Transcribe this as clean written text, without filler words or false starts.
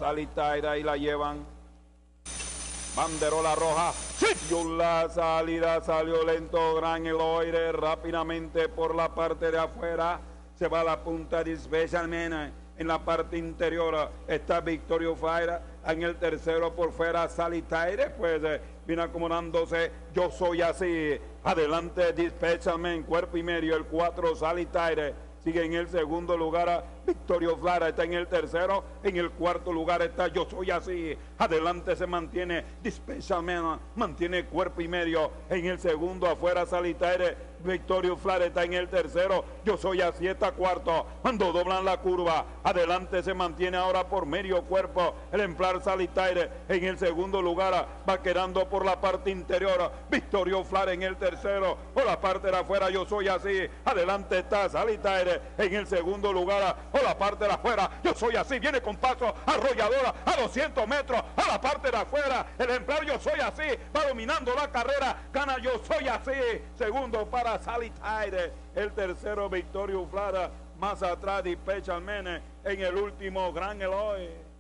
Salitaire y la llevan. Banderola roja. Sí. La salida salió lento. Gran Eloire rápidamente por la parte de afuera. Se va a la punta de Specialman. En la parte interior está Victorio Fire. En el tercero por fuera Salitaire. Pues viene acomodándose. Yo soy así. Adelante Specialman. Cuerpo y medio. El 4 Salitaire. Sigue en el segundo lugar Victorio Flara, está en el tercero. En el cuarto lugar está Yo Soy Así. Adelante se mantiene Specialman, mantiene cuerpo y medio. En el segundo afuera Salitaire, Victorio Flara está en el tercero. Yo Soy Así está cuarto. Cuando doblan la curva, adelante se mantiene ahora por medio cuerpo el ejemplar Salitaire. En el segundo lugar va quedando por la parte interior Victorio Flara en el tercero. Por la parte de afuera Yo Soy Así. Adelante está Salitaire en el segundo lugar. Por la parte de afuera Yo Soy Así. Viene con paso arrolladora a 200 metros. A la parte de afuera el ejemplar Yo Soy Así va dominando la carrera. Gana Yo Soy Así. Segundo para Salitaire. El tercero Victorio Flara. Más atrás Specialman en el último Gran Eloy.